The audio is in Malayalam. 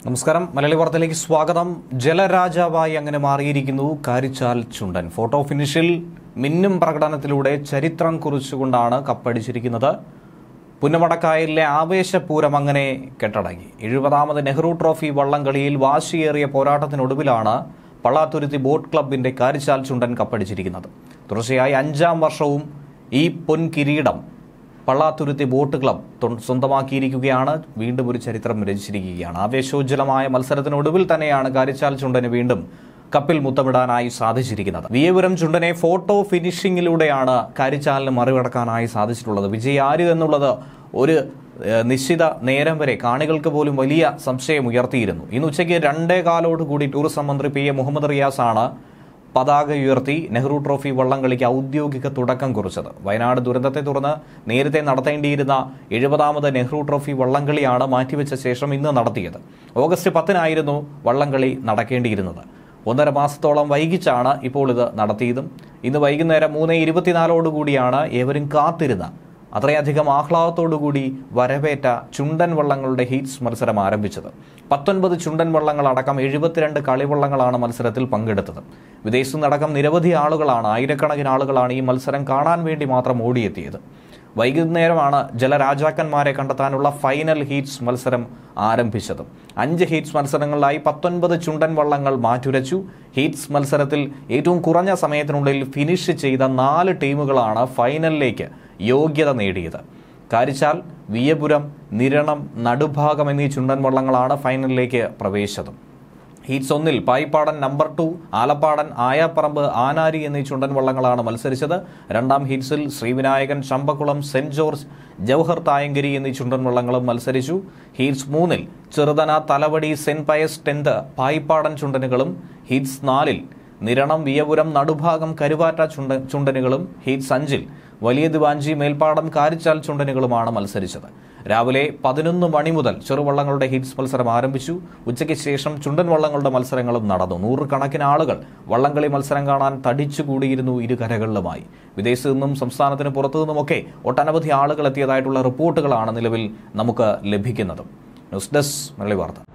നമസ്കാരം. മലയാളി വാർത്തയിലേക്ക് സ്വാഗതം. ജലരാജാവായി അങ്ങനെ മാറിയിരിക്കുന്നു കാരിച്ചാൽ ചുണ്ടൻ. ഫോട്ടോ ഫിനിഷിൽ മിന്നും പ്രകടനത്തിലൂടെ ചരിത്രം കുറിച്ചുകൊണ്ടാണ് കപ്പടിച്ചിരിക്കുന്നത്. പുന്നമടക്കായലിലെ ആവേശപൂരം അങ്ങനെ കെട്ടടങ്ങി. 70ാമത് നെഹ്റു ട്രോഫി വള്ളംകളിയിൽ വാശിയേറിയ പോരാട്ടത്തിനൊടുവിലാണ് പള്ളാത്തുരുത്തി ബോട്ട് ക്ലബിന്റെ കാരിച്ചാൽ ചുണ്ടൻ കപ്പടിച്ചിരിക്കുന്നത്. തുടർച്ചയായി 5ാം വർഷവും ഈ പൊൻകിരീടം പള്ളാത്തുരുത്തി ബോട്ട് ക്ലബ് സ്വന്തമാക്കിയിരിക്കുകയാണ്. വീണ്ടും ഒരു ചരിത്രം രചിച്ചിരിക്കുകയാണ്. ആവേശോജ്വലമായ മത്സരത്തിനൊടുവിൽ തന്നെയാണ് കാരിച്ചാൽ ചുണ്ടന് വീണ്ടും കപ്പിൽ മുത്തമിടാനായി സാധിച്ചിരിക്കുന്നത്. വിയപുരം ചുണ്ടനെ ഫോട്ടോ ഫിനിഷിംഗിലൂടെയാണ് കാരിച്ചാലിന് മറികടക്കാനായി സാധിച്ചിട്ടുള്ളത്. വിജയാര് എന്നുള്ളത് ഒരു നിശ്ചിത നേരം വരെ കാണികൾക്ക് പോലും വലിയ സംശയം ഉയർത്തിയിരുന്നു. ഇന്ന് ഉച്ചയ്ക്ക് 2:15 ടൂറിസം മന്ത്രി പി എ മുഹമ്മദ് റിയാസാണ് പതാക ഉയർത്തി നെഹ്റു ട്രോഫി വള്ളംകളിക്ക് ഔദ്യോഗിക തുടക്കം കുറിച്ചത്. വയനാട് ദുരന്തത്തെ തുടർന്ന് നേരത്തെ നടത്തേണ്ടിയിരുന്ന 70ാമത് നെഹ്റു ട്രോഫി വള്ളംകളിയാണ് മാറ്റിവെച്ച ശേഷം ഇന്ന് നടത്തിയത്. ഓഗസ്റ്റ് 10-നായിരുന്നു വള്ളംകളി നടക്കേണ്ടിയിരുന്നത്. 1.5 മാസത്തോളം വൈകിച്ചാണ് ഇപ്പോൾ ഇത് നടത്തിയതും. ഇന്ന് വൈകുന്നേരം 3:24 ഏവരും കാത്തിരുന്ന അത്രയധികം ആഹ്ലാദത്തോടുകൂടി വരവേറ്റ ചുണ്ടൻ വള്ളങ്ങളുടെ ഹീറ്റ്സ് മത്സരം ആരംഭിച്ചത്. 19 ചുണ്ടൻ വള്ളങ്ങൾ അടക്കം 72 കളിവള്ളങ്ങളാണ് മത്സരത്തിൽ പങ്കെടുത്തത്. വിദേശത്തു നിന്നടക്കം നിരവധി ആളുകളാണ്, ആയിരക്കണക്കിന് ആളുകളാണ് ഈ മത്സരം കാണാൻ വേണ്ടി മാത്രം ഓടിയെത്തിയത്. വൈകുന്നേരമാണ് ജലരാജാക്കന്മാരെ കണ്ടെത്താനുള്ള ഫൈനൽ ഹീറ്റ്സ് മത്സരം ആരംഭിച്ചത്. 5 ഹീറ്റ്സ് മത്സരങ്ങളിലായി 19 ചുണ്ടൻ വള്ളങ്ങൾ മാറ്റുരച്ചു. ഹീറ്റ്സ് മത്സരത്തിൽ ഏറ്റവും കുറഞ്ഞ സമയത്തിനുള്ളിൽ ഫിനിഷ് ചെയ്ത 4 ടീമുകളാണ് ഫൈനലിലേക്ക് യോഗ്യത നേടിയത്. കാരിച്ചാൽ, വിയപുരം, നിരണം, നടുഭാഗം എന്നീ ചുണ്ടൻ വള്ളങ്ങളാണ് ഫൈനലിലേക്ക് പ്രവേശിച്ചത്. ഹീറ്റ്സ് 1-ൽ പായിപ്പാടൻ നമ്പർ 2, ആലപ്പാടൻ, ആയാപ്പറമ്പ്, ആനാരി എന്നീ ചുണ്ടൻ വള്ളങ്ങളാണ് മത്സരിച്ചത്. 2ാം ഹീറ്റ്സിൽ ശ്രീവിനായകൻ, ചമ്പക്കുളം, സെന്റ് ജോർജ്, ജവഹർ തായങ്കരി എന്നീ ചുണ്ടൻ വള്ളങ്ങളും മത്സരിച്ചു. ഹീറ്റ്സ് 3-ൽ Cheruthana, Thalavadi, Saint Pius 10th Payippadan ചുണ്ടനുകളും, ഹീറ്റ്സ് 4-ൽ നിരണം, വിയപുരം, നടുഭാഗം, കരുവാറ്റ ചുണ്ടനുകളും, ഹീറ്റ്സ് 5-ൽ വലിയ ദിവാഞ്ചി, മേൽപ്പാടം, കാരിച്ചാൽ ചുണ്ടനുകളുമാണ് മത്സരിച്ചത്. രാവിലെ 11 മണി മുതൽ ചെറുവള്ളങ്ങളുടെ ഹീറ്റ്സ് മത്സരം ആരംഭിച്ചു. ഉച്ചയ്ക്ക് ശേഷം ചുണ്ടൻ വള്ളങ്ങളുടെ മത്സരങ്ങളും നടന്നു. 100 കണക്കിന് ആളുകൾ വള്ളംകളി മത്സരം കാണാൻ തടിച്ചുകൂടിയിരുന്നു ഇരുകരകളിലുമായി. വിദേശത്തു നിന്നും സംസ്ഥാനത്തിന് പുറത്തു നിന്നുമൊക്കെ ഒട്ടനവധി ആളുകൾ എത്തിയതായിട്ടുള്ള റിപ്പോർട്ടുകളാണ് നിലവിൽ നമുക്ക് ലഭിക്കുന്നത്. ന്യൂസ് ഡെസ്ക് മലയാളി വാർത്ത.